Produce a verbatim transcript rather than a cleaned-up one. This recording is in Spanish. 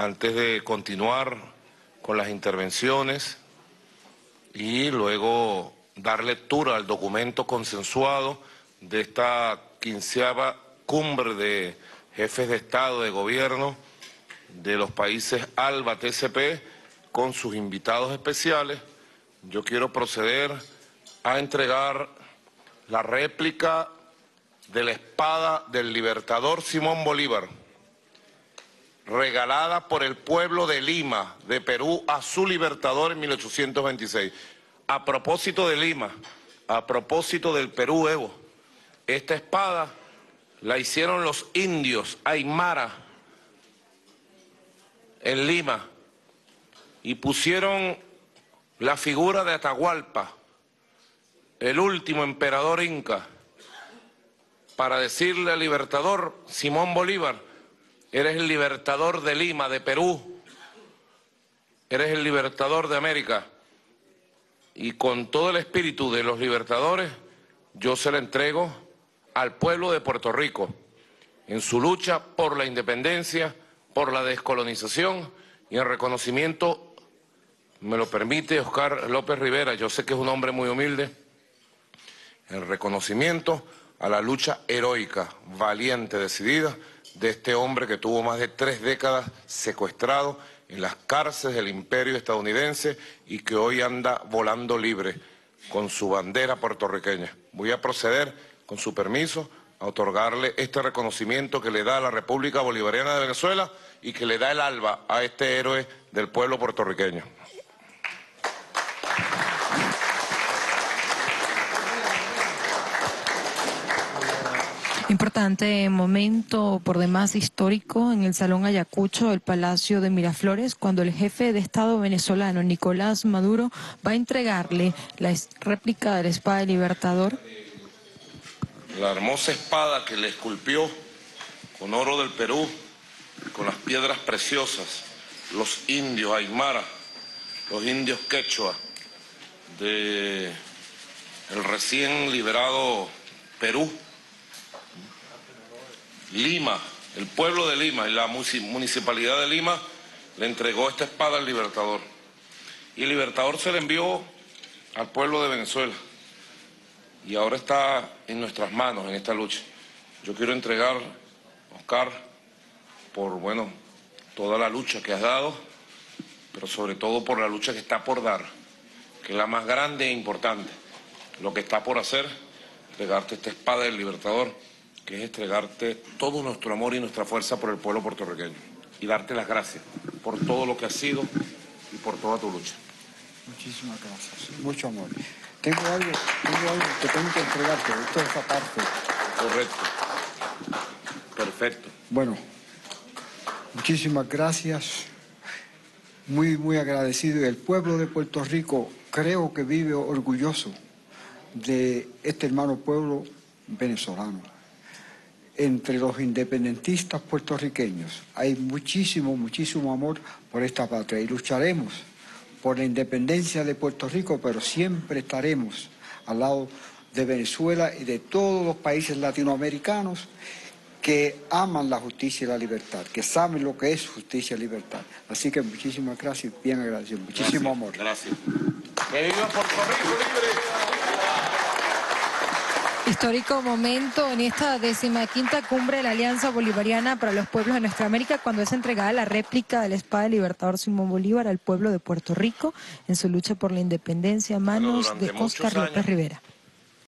antes de continuar con las intervenciones y luego dar lectura al documento consensuado de esta quinceava cumbre de jefes de Estado, de Gobierno de los países ALBA T C P con sus invitados especiales, yo quiero proceder a entregar la réplica de la espada del libertador Simón Bolívar, regalada por el pueblo de Lima, de Perú, a su libertador en mil ochocientos veintiséis. A propósito de Lima, a propósito del Perú, Evo, esta espada la hicieron los indios Aymara en Lima y pusieron la figura de Atahualpa, el último emperador inca, para decirle al libertador Simón Bolívar: eres el libertador de Lima, de Perú, eres el libertador de América. Y con todo el espíritu de los libertadores, yo se la entrego al pueblo de Puerto Rico, en su lucha por la independencia, por la descolonización y en reconocimiento, me lo permite Oscar López Rivera, yo sé que es un hombre muy humilde, en reconocimiento a la lucha heroica, valiente, decidida, de este hombre que tuvo más de tres décadas secuestrado en las cárceles del imperio estadounidense y que hoy anda volando libre con su bandera puertorriqueña. Voy a proceder, con su permiso, a otorgarle este reconocimiento que le da la República Bolivariana de Venezuela y que le da el ALBA a este héroe del pueblo puertorriqueño. Importante momento por demás histórico en el Salón Ayacucho del Palacio de Miraflores, cuando el jefe de Estado venezolano Nicolás Maduro va a entregarle la réplica de la espada del Libertador. La hermosa espada que le esculpió con oro del Perú, con las piedras preciosas, los indios Aymara, los indios quechua, de el recién liberado Perú, Lima, el pueblo de Lima y la municipalidad de Lima le entregó esta espada al libertador. Y el libertador se la envió al pueblo de Venezuela. Y ahora está en nuestras manos en esta lucha. Yo quiero entregar, Oscar, por, bueno, toda la lucha que has dado, pero sobre todo por la lucha que está por dar, que es la más grande e importante. Lo que está por hacer, entregarte esta espada del libertador, que es entregarte todo nuestro amor y nuestra fuerza por el pueblo puertorriqueño y darte las gracias por todo lo que has sido y por toda tu lucha. Muchísimas gracias, mucho amor. Tengo algo, tengo algo que tengo que entregarte, esto es esa parte. Correcto. Perfecto. Bueno, muchísimas gracias, muy, muy agradecido. Y el pueblo de Puerto Rico creo que vive orgulloso de este hermano pueblo venezolano. Entre los independentistas puertorriqueños hay muchísimo, muchísimo amor por esta patria y lucharemos por la independencia de Puerto Rico, pero siempre estaremos al lado de Venezuela y de todos los países latinoamericanos que aman la justicia y la libertad, que saben lo que es justicia y libertad. Así que muchísimas gracias, bien agradecido, muchísimo Gracias, amor. Gracias. ¡Que viva Puerto Rico libre! Histórico momento en esta decimaquinta cumbre de la Alianza Bolivariana para los Pueblos de Nuestra América, cuando es entregada la réplica de la espada del libertador Simón Bolívar al pueblo de Puerto Rico en su lucha por la independencia a manos de Óscar López Rivera.